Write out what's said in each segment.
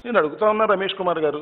నేను అడుగుతా ఉన్నా రమేష్ కుమార్ గారు,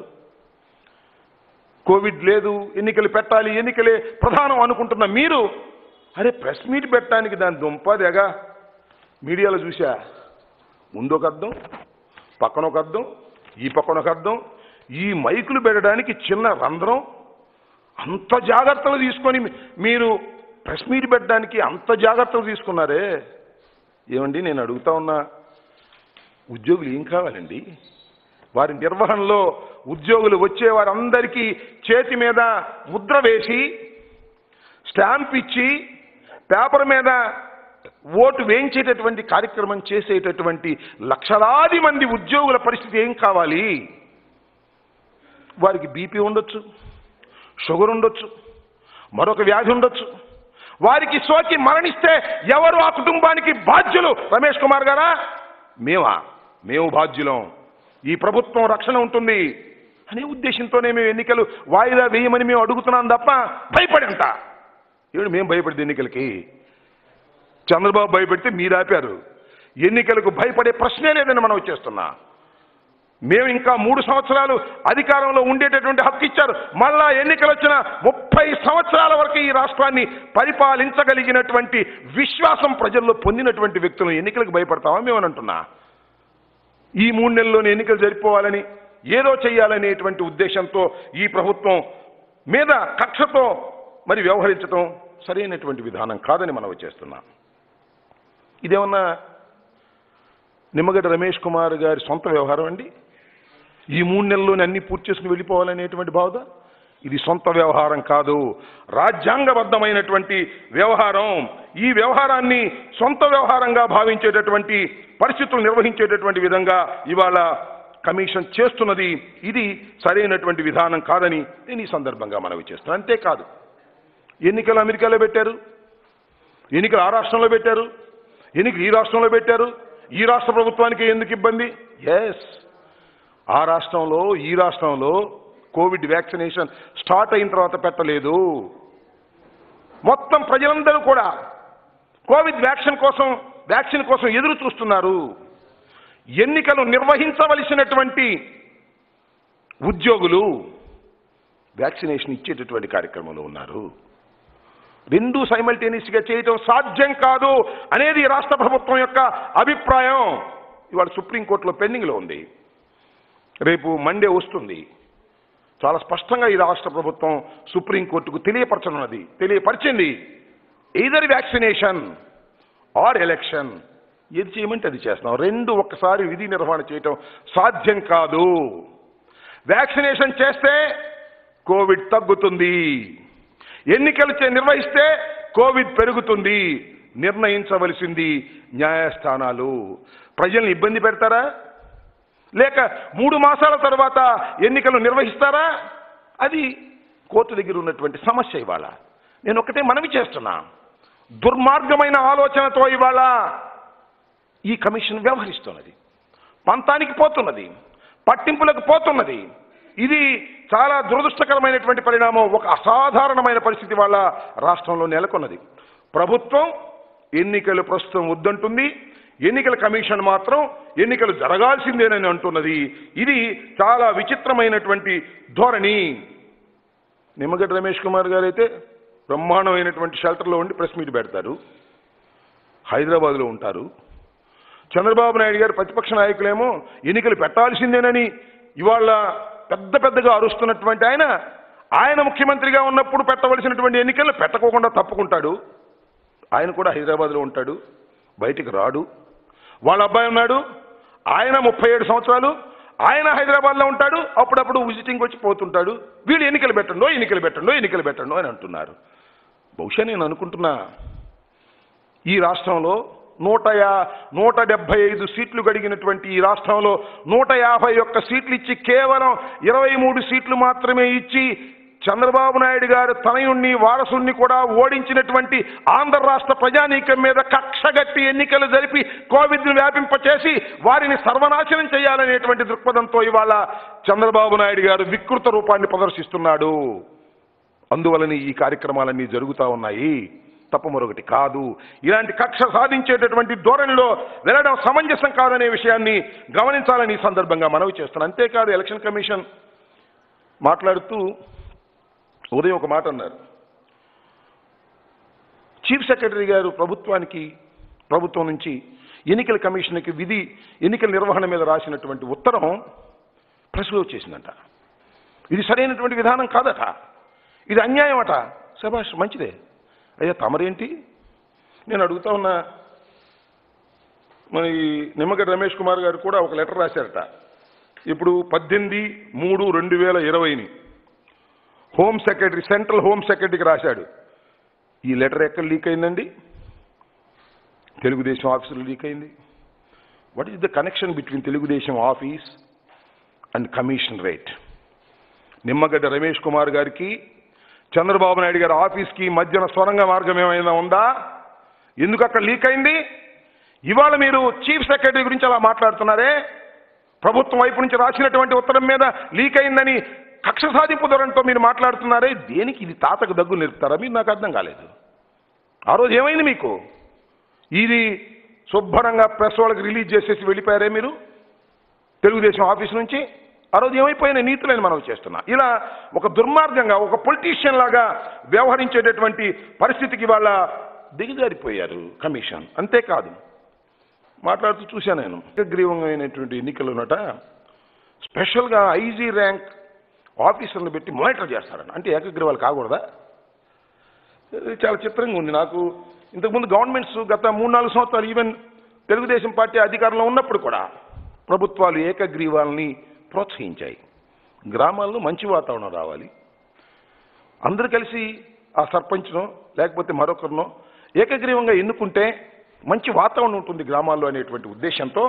కోవిడ్ లేదు, ఎన్నికలు పెట్టాలి, ఎన్నికలే ప్రధానం అనుకుంటున్న మీరు అరే ప్రెస్ మీట్ పెట్టడానికి దాని దుంపదేగా మీడియాలో చూసా, ముందొక అర్థం, పక్కన ఒక అర్థం, ఈ పక్కన ఒక అర్థం, ఈ మైకులు పెట్టడానికి చిన్న రంధ్రం, అంత జాగ్రత్తలు తీసుకొని మీరు ప్రెస్ మీట్ పెట్టడానికి అంత జాగ్రత్తలు తీసుకున్నారే. ఏమండి నేను అడుగుతా ఉన్నా, ఉద్యోగులు ఏం కావాలండి? వారి నిర్వహణలో ఉద్యోగులు వచ్చే వారందరికీ చేతి మీద ముద్ర వేసి స్టాంప్ ఇచ్చి పేపర్ మీద ఓటు వేయించేటటువంటి కార్యక్రమం చేసేటటువంటి లక్షలాది మంది ఉద్యోగుల పరిస్థితి ఏం కావాలి? వారికి బీపీ ఉండొచ్చు, షుగర్ ఉండొచ్చు, మరొక వ్యాధి ఉండొచ్చు. వారికి సోకి మరణిస్తే ఎవరు ఆ కుటుంబానికి బాధ్యులు? రమేష్ కుమార్ గారా? మేము బాధ్యులం. ఈ ప్రభుత్వం రక్షణ ఉంటుంది అనే ఉద్దేశంతోనే మేము ఎన్నికలు వాయిదా వేయమని మేము అడుగుతున్నాం తప్ప భయపడంట. ఏడు మేము భయపడింది ఎన్నికలకి? చంద్రబాబు భయపెడితే మీరు ఆపారు. ఎన్నికలకు భయపడే ప్రశ్నే లేదని మనం వచ్చేస్తున్నా. మేము ఇంకా 3 సంవత్సరాలు అధికారంలో ఉండేటటువంటి హక్కు ఇచ్చారు. మళ్ళా ఎన్నికలు వచ్చిన 30 సంవత్సరాల వరకు ఈ రాష్ట్రాన్ని పరిపాలించగలిగినటువంటి విశ్వాసం ప్రజల్లో పొందినటువంటి వ్యక్తులను ఎన్నికలకు భయపడతామా మేమని అంటున్నా. ఈ 3 నెలల్లోనే ఎన్నికలు జరిపోవాలని ఏదో చెయ్యాలనేటువంటి ఉద్దేశంతో ఈ ప్రభుత్వం మీద కక్షతో మరి వ్యవహరించడం సరైనటువంటి విధానం కాదని మనం వచ్చేస్తున్నాం. ఇదేమన్నా నిమ్మగడ్డ రమేష్ కుమార్ గారి సొంత వ్యవహారం అండి? ఈ 3 నెలల్లోనే అన్ని పూర్తి చేసుకుని వెళ్ళిపోవాలనేటువంటి భావన? ఇది సొంత వ్యవహారం కాదు, రాజ్యాంగబద్ధమైనటువంటి వ్యవహారం. ఈ వ్యవహారాన్ని సొంత వ్యవహారంగా భావించేటటువంటి పరిస్థితులు నిర్వహించేటటువంటి విధంగా ఇవాళ కమిషన్ చేస్తున్నది. ఇది సరైనటువంటి విధానం కాదని నేను ఈ సందర్భంగా మనవి చేస్తున్నాను. అంతేకాదు, ఎన్నికలు అమెరికాలో పెట్టారు, ఎన్నికలు ఆ రాష్ట్రంలో పెట్టారు, ఎన్నికలు ఈ రాష్ట్రంలో పెట్టారు. ఈ రాష్ట్ర ప్రభుత్వానికి ఎందుకు ఇబ్బంది? ఎస్, ఆ రాష్ట్రంలో ఈ రాష్ట్రంలో కోవిడ్ వ్యాక్సినేషన్ స్టార్ట్ అయిన తర్వాత పెట్టలేదు. మొత్తం ప్రజలందరూ కూడా కోవిడ్ వ్యాక్సిన్ కోసం ఎదురు చూస్తున్నారు. ఎన్నికలు నిర్వహించవలసినటువంటి ఉద్యోగులు వ్యాక్సినేషన్ ఇచ్చేటటువంటి కార్యక్రమంలో ఉన్నారు. రెండు సైమల్టేనియస్గా చేయటం సాధ్యం కాదు అనేది రాష్ట్ర ప్రభుత్వం యొక్క అభిప్రాయం. ఇవాళ సుప్రీంకోర్టులో పెండింగ్లో ఉంది, రేపు మండే వస్తుంది. చాలా స్పష్టంగా ఈ రాష్ట్ర ప్రభుత్వం సుప్రీంకోర్టుకు తెలియపరిచింది. ఎయిదర్ వ్యాక్సినేషన్ ఆర్ ఎలక్షన్, ఏది చేయమంటే అది చేస్తున్నాం. రెండు ఒక్కసారి విధి నిర్వహణ చేయటం సాధ్యం కాదు. వ్యాక్సినేషన్ చేస్తే కోవిడ్ తగ్గుతుంది, ఎన్నికలు నిర్వహిస్తే కోవిడ్ పెరుగుతుంది. నిర్ణయించవలసింది న్యాయస్థానాలు. ప్రజల్ని ఇబ్బంది పెడతారా, లేక 3 మాసాల తర్వాత ఎన్నికలు నిర్వహిస్తారా? అది కోర్టు దగ్గర ఉన్నటువంటి సమస్య. ఇవాళ నేను ఒకటే మనవి చేస్తున్నా, దుర్మార్గమైన ఆలోచనతో ఇవాళ ఈ కమిషన్ వ్యవహరిస్తున్నది, పంతానికి పోతున్నది, పట్టింపులకు పోతున్నది. ఇది చాలా దురదృష్టకరమైనటువంటి పరిణామం. ఒక అసాధారణమైన పరిస్థితి వాళ్ళ రాష్ట్రంలో నెలకొన్నది. ప్రభుత్వం ఎన్నికలు ప్రస్తుతం వద్దంటుంది, ఎన్నికల కమిషన్ మాత్రం ఎన్నికలు జరగాల్సిందేనని అంటున్నది. ఇది చాలా విచిత్రమైనటువంటి ధోరణి. నిమ్మగడ్డ రమేష్ కుమార్ గారు అయితే బ్రహ్మాండమైనటువంటి షెల్టర్లో ఉండి ప్రెస్ మీట్ పెడతారు, హైదరాబాద్లో ఉంటారు. చంద్రబాబు నాయుడు గారు ప్రతిపక్ష నాయకులేమో ఎన్నికలు పెట్టాల్సిందేనని ఇవాళ పెద్దగా అరుస్తున్నటువంటి ఆయన ముఖ్యమంత్రిగా ఉన్నప్పుడు పెట్టవలసినటువంటి ఎన్నికలు పెట్టకోకుండా తప్పుకుంటాడు. ఆయన కూడా హైదరాబాద్లో ఉంటాడు, బయటికి రాడు. వాళ్ళ అబ్బాయి ఉన్నాడు, ఆయన 37 సంవత్సరాలు, ఆయన హైదరాబాద్లో ఉంటాడు, అప్పుడప్పుడు విజిటింగ్ వచ్చి పోతుంటాడు. వీళ్ళు ఎన్నికలు పెట్టండో అని అంటున్నారు. బహుశా నేను అనుకుంటున్నా, ఈ రాష్ట్రంలో 175 సీట్లు గడిగినటువంటి ఈ రాష్ట్రంలో 151 సీట్లు ఇచ్చి కేవలం 23 సీట్లు మాత్రమే ఇచ్చి చంద్రబాబు నాయుడు గారు తనయుణ్ణి వారసుణ్ణి కూడా ఓడించినటువంటి ఆంధ్ర రాష్ట్ర ప్రజానీకం మీద కక్షగట్టి ఎన్నికలు జరిపి కోవిడ్ను వ్యాపింపచేసి వారిని సర్వనాశనం చేయాలనేటువంటి దృక్పథంతో ఇవాళ చంద్రబాబు నాయుడు గారు వికృత రూపాన్ని ప్రదర్శిస్తున్నాడు. అందువలన ఈ కార్యక్రమాలన్నీ జరుగుతూ ఉన్నాయి. తప్ప మరొకటి కాదు. ఇలాంటి కక్ష సాధించేటటువంటి ధోరణిలో వెళ్ళడం సమంజసం కాదనే విషయాన్ని గమనించాలని ఈ సందర్భంగా మనవి చేస్తున్నాను. అంతేకాదు, ఎలక్షన్ కమిషన్ మాట్లాడుతూ ఉదయం ఒక మాట అన్నారు. చీఫ్ సెక్రటరీ గారు ప్రభుత్వం నుంచి ఎన్నికల కమిషన్కి ఎన్నికల నిర్వహణ మీద రాసినటువంటి ఉత్తరం ప్రెస్లో వచ్చేసిందంట. ఇది సరైనటువంటి విధానం కాదట, ఇది అన్యాయం అట. శభాష్, మంచిదే. అయ్యా తమరేంటి నేను అడుగుతా ఉన్నా. మరి నిమ్మగడ్డ రమేష్ కుమార్ గారు కూడా ఒక లెటర్ రాశారట. ఇప్పుడు 18/3/2020 హోమ్ సెక్రటరీ, సెంట్రల్ హోమ్ సెక్రటరీకి రాశాడు. ఈ లెటర్ ఎక్కడ లీక్ అయిందండి? తెలుగుదేశం ఆఫీసులో లీక్ అయింది. What is the connection between Telugu Desam office and కమిషనరేట్? నిమ్మగడ్డ రమేష్ కుమార్ గారికి చంద్రబాబు నాయుడు గారి ఆఫీస్కి మధ్యన సొరంగ మార్గం ఏమైనా ఉందా? ఎందుకు అక్కడ లీక్ అయింది? ఇవాళ మీరు చీఫ్ సెక్రటరీ గురించి అలా మాట్లాడుతున్నారే, ప్రభుత్వం వైపు నుంచి రాసినటువంటి ఉత్తరం మీద లీక్ అయిందని కక్ష సాధింపు ధోరణితో మీరు మాట్లాడుతున్నారే, దేనికి? ఇది తాతకు దగ్గు నేర్పుతారా మీరు? నాకు అర్థం కాలేదు. ఆ రోజు ఏమైంది మీకు? ఇది శుభ్రంగా ప్రెస్ వాళ్ళకి రిలీజ్ చేసేసి వెళ్ళిపోయారే మీరు తెలుగుదేశం ఆఫీస్ నుంచి. ఆ రోజు ఏమైపోయిన నీతులని మనం చేస్తున్నా. ఇలా ఒక దుర్మార్గంగా ఒక పొలిటీషియన్ లాగా వ్యవహరించేటటువంటి పరిస్థితికి వాళ్ళ దిగజారిపోయారు కమిషన్. అంతేకాదు, మాట్లాడుతూ చూశాను నేను, ఏకగ్రీవమైనటువంటి ఎన్నికలున్నట స్పెషల్గా ఐజీ ర్యాంక్ ఆఫీసర్లు పెట్టి మానిటర్ చేస్తారని. అంటే ఏకగ్రీవాలు కాకూడదా? చాలా చిత్రంగా ఉంది నాకు. ఇంతకుముందు గవర్నమెంట్స్ గత 3-4 సంవత్సరాలు, ఈవెన్ తెలుగుదేశం పార్టీ అధికారంలో ఉన్నప్పుడు కూడా ప్రభుత్వాలు ఏకగ్రీవాలని ప్రోత్సహించాయి. గ్రామాల్లో మంచి వాతావరణం రావాలి, అందరూ కలిసి ఆ సర్పంచ్నో లేకపోతే మరొకరినో ఏకగ్రీవంగా ఎన్నుకుంటే మంచి వాతావరణం ఉంటుంది గ్రామాల్లో అనేటువంటి ఉద్దేశంతో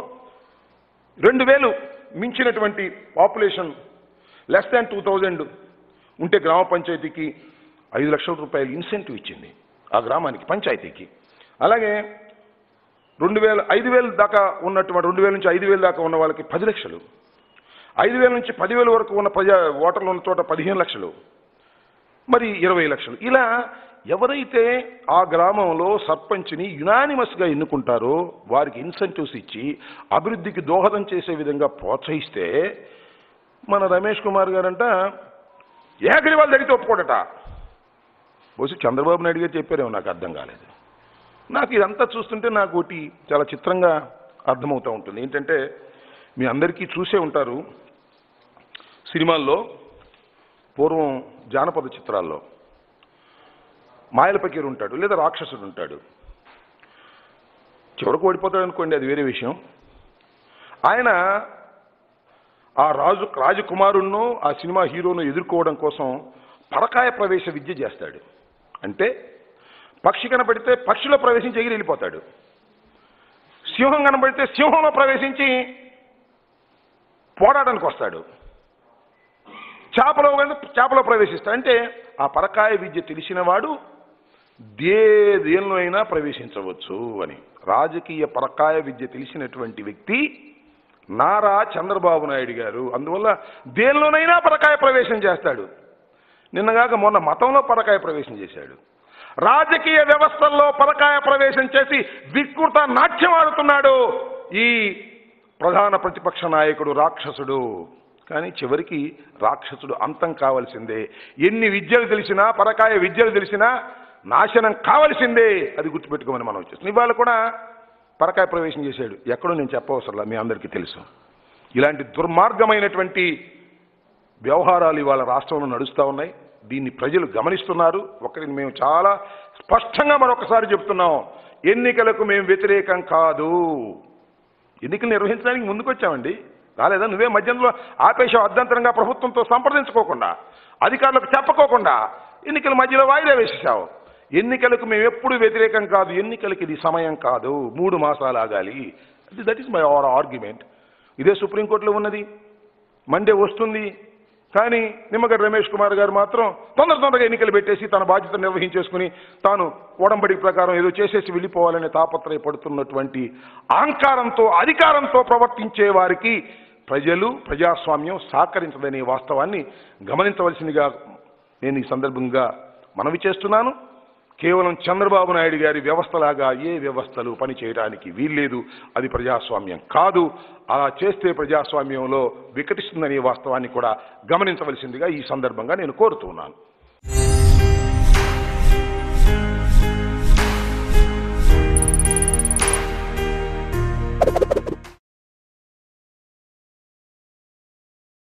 2000 మించినటువంటి పాపులేషన్ లెస్ దాన్ 2000 ఉంటే గ్రామ పంచాయతీకి 5 లక్షల రూపాయలు ఇన్సెంటివ్ ఇచ్చింది ఆ గ్రామానికి, పంచాయతీకి. అలాగే 5,000 దాకా ఉన్నటువంటి 2,000 నుంచి 5,000 దాకా ఉన్న వాళ్ళకి 10 లక్షలు, 5,000 నుంచి 10,000 వరకు ఉన్న ఓటర్లు ఉన్న చోట 15 లక్షలు, మరి 20 లక్షలు. ఇలా ఎవరైతే ఆ గ్రామంలో సర్పంచ్ని యునానిమస్గా ఎన్నుకుంటారో వారికి ఇన్సెంటివ్స్ ఇచ్చి అభివృద్ధికి దోహదం చేసే విధంగా ప్రోత్సహిస్తే మన రమేష్ కుమార్ గారంట ఏకగ్రీవాలు జరిగితే ఒప్పుకోడట. బహుశా చంద్రబాబు నాయుడు గారు చెప్పారేమో, నాకు అర్థం కాలేదు. నాకు ఇదంతా చూస్తుంటే నాకు ఒకటి చాలా చిత్రంగా అర్థమవుతూ ఉంటుంది. ఏంటంటే, మీ అందరికీ చూసే ఉంటారు సినిమాల్లో, పూర్వం జానపద చిత్రాల్లో మాయల పకీరు ఉంటాడు లేదా రాక్షసుడు ఉంటాడు. చివరకు ఓడిపోతాడు అనుకోండి, అది వేరే విషయం. ఆయన ఆ రాజకుమారుణ్ణు ఆ సినిమా హీరోను ఎదుర్కోవడం కోసం పరకాయ ప్రవేశ విద్య చేస్తాడు. అంటే పక్షి కనపడితే పక్షిలో ప్రవేశించి ఎగిరి వెళ్ళిపోతాడు, సింహం కనపడితే సింహంలో ప్రవేశించి పోరాటానికి వస్తాడు, చేపలో ప్రవేశిస్తాడు. అంటే ఆ పరకాయ విద్య తెలిసిన వాడు దేనిలో అయినా ప్రవేశించవచ్చు అని. రాజకీయ పరకాయ విద్య తెలిసినటువంటి వ్యక్తి నారా చంద్రబాబు నాయుడు గారు. అందువల్ల దేనిలోనైనా పరకాయ ప్రవేశం చేస్తాడు. నిన్నగాక మొన్న మతంలో పరకాయ ప్రవేశం చేశాడు, రాజకీయ వ్యవస్థల్లో పరకాయ ప్రవేశం చేసి వికృత నాట్యం ఆడుతున్నాడు ఈ ప్రధాన ప్రతిపక్ష నాయకుడు రాక్షసుడు. కానీ చివరికి రాక్షసుడు అంతం కావలసిందే. ఎన్ని విద్యలు తెలిసినా, పరకాయ విద్యలు తెలిసినా నాశనం కావలసిందే. అది గుర్తుపెట్టుకోమని మనం వచ్చేస్తాం. ఇవాళ కూడా పరకాయ ప్రవేశం చేశాడు, ఎక్కడో నేను చెప్పవసరంలా, మీ అందరికీ తెలుసు. ఇలాంటి దుర్మార్గమైనటువంటి వ్యవహారాలు ఇవాళ రాష్ట్రంలో నడుస్తూ ఉన్నాయి. దీన్ని ప్రజలు గమనిస్తున్నారు. ఒకరిని మేము చాలా స్పష్టంగా మరొకసారి చెప్తున్నాం, ఎన్నికలకు మేము వ్యతిరేకం కాదు. ఎన్నికలు నిర్వహించడానికి ముందుకొచ్చామండి, రాలేదా? నువ్వే మధ్యంలో ఆపేశావు, అర్ధంతరంగా ప్రభుత్వంతో సంప్రదించుకోకుండా, అధికారులకు చెప్పకోకుండా ఎన్నికల మధ్యలో వాయిదా వేసేసావు. ఎన్నికలకు మేము ఎప్పుడు వ్యతిరేకం కాదు, ఎన్నికలకి ఇది సమయం కాదు, 3 మాసాలు ఆగాలి. That is my argument. ఇదే సుప్రీంకోర్టులో ఉన్నది. మండే వస్తుంది, కానీ నిమ్మగడ్డ రమేష్ కుమార్ గారు మాత్రం తొందరగా ఎన్నికలు పెట్టేసి తన బాధ్యత నిర్వహించేసుకుని తాను ఒడంబడి ప్రకారం ఏదో చేసేసి వెళ్ళిపోవాలనే తాపత్రయపడుతున్నటువంటి అహంకారంతో, అధికారంతో ప్రవర్తించే వారికి ప్రజాస్వామ్యం సహకరించదనే వాస్తవాన్ని గమనించవలసిందిగా నేను ఈ సందర్భంగా మనవి చేస్తున్నాను. కేవలం చంద్రబాబు నాయుడు గారి వ్యవస్థలాగా ఏ వ్యవస్థలు పనిచేయడానికి వీల్లేదు. అది ప్రజాస్వామ్యం కాదు. అలా చేస్తే ప్రజాస్వామ్యంలో వికటిస్తుందనే వాస్తవాన్ని కూడా గమనించవలసిందిగా ఈ సందర్భంగా నేను కోరుతున్నాను.